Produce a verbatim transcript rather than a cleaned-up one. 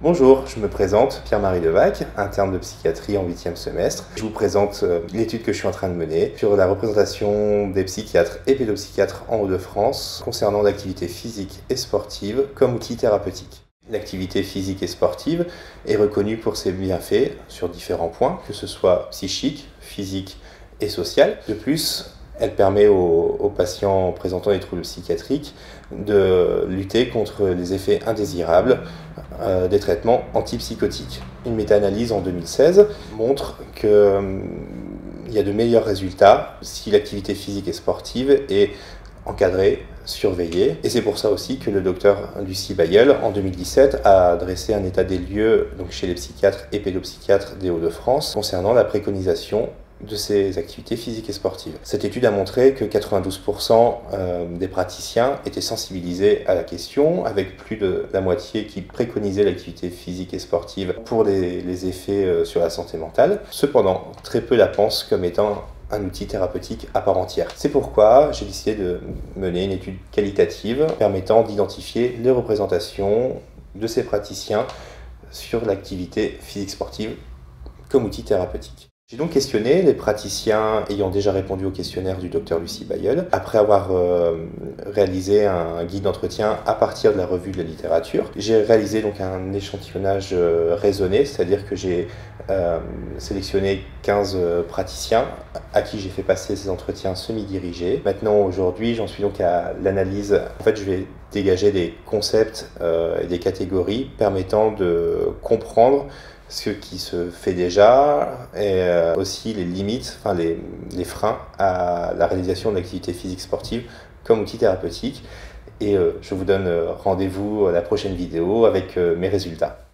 Bonjour, je me présente, Pierre-Marie Devac, interne de psychiatrie en huitième semestre. Je vous présente euh, l'étude que je suis en train de mener sur la représentation des psychiatres et pédopsychiatres en Hauts-de-France concernant l'activité physique et sportive comme outil thérapeutique. L'activité physique et sportive est reconnue pour ses bienfaits sur différents points, que ce soit psychique, physique et social. De plus, elle permet aux, aux patients présentant des troubles psychiatriques de lutter contre les effets indésirables euh, des traitements antipsychotiques. Une méta-analyse en deux mille seize montre qu'il euh, y a de meilleurs résultats si l'activité physique et sportive est encadrée, surveillée. Et c'est pour ça aussi que le docteur Lucie Bailleul, en deux mille dix-sept, a dressé un état des lieux donc chez les psychiatres et pédopsychiatres des Hauts-de-France concernant la préconisation de ces activités physiques et sportives. Cette étude a montré que quatre-vingt-douze pour cent des praticiens étaient sensibilisés à la question, avec plus de la moitié qui préconisaient l'activité physique et sportive pour les, les effets sur la santé mentale. Cependant, très peu la pensent comme étant un outil thérapeutique à part entière. C'est pourquoi j'ai décidé de mener une étude qualitative permettant d'identifier les représentations de ces praticiens sur l'activité physique sportive comme outil thérapeutique. J'ai donc questionné les praticiens ayant déjà répondu au questionnaire du docteur Lucie Bailleul, après avoir euh, réalisé un guide d'entretien à partir de la revue de la littérature. J'ai réalisé donc un échantillonnage euh, raisonné, c'est-à-dire que j'ai euh, sélectionné quinze euh, praticiens à qui j'ai fait passer ces entretiens semi-dirigés. Maintenant, aujourd'hui, j'en suis donc à l'analyse. En fait, je vais dégager des concepts euh, et des catégories permettant de comprendre ce qui se fait déjà et aussi les limites, enfin les, les freins à la réalisation de l'activité physique sportive comme outil thérapeutique. Et euh, je vous donne rendez-vous à la prochaine vidéo avec euh, mes résultats.